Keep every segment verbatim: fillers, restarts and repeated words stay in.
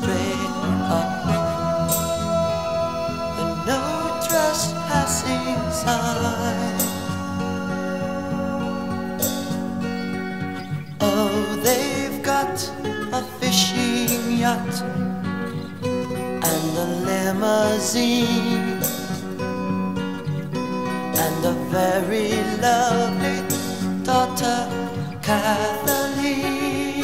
straight up, and no trespassing sign. Oh, they've got a fishing yacht and a limousine and a very lovely daughter, Kathleen,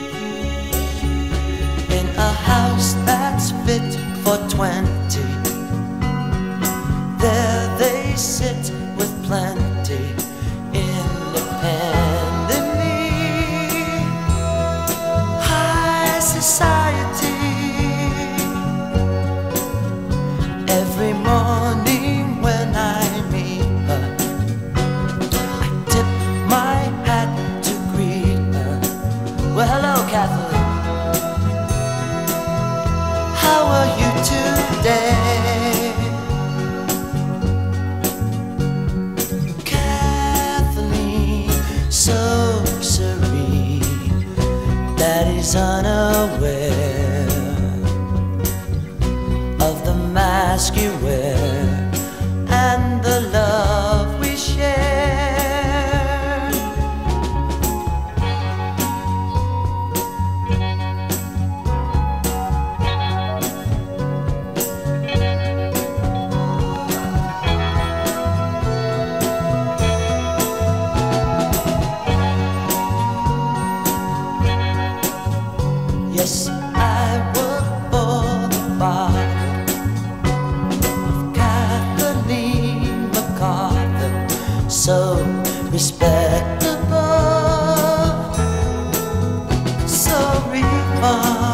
in a house that's fit for twenty. There they sit with plenty, independently. High society. Every morning when I meet her, I tip my hat to greet her. Well, hello, Kathleen. How are you today? Kathleen, so serene, Daddy's unaware of the mask you wear and the love we share. Yes, I work for the father of Kathleen MacArthur, so respectable, so refined.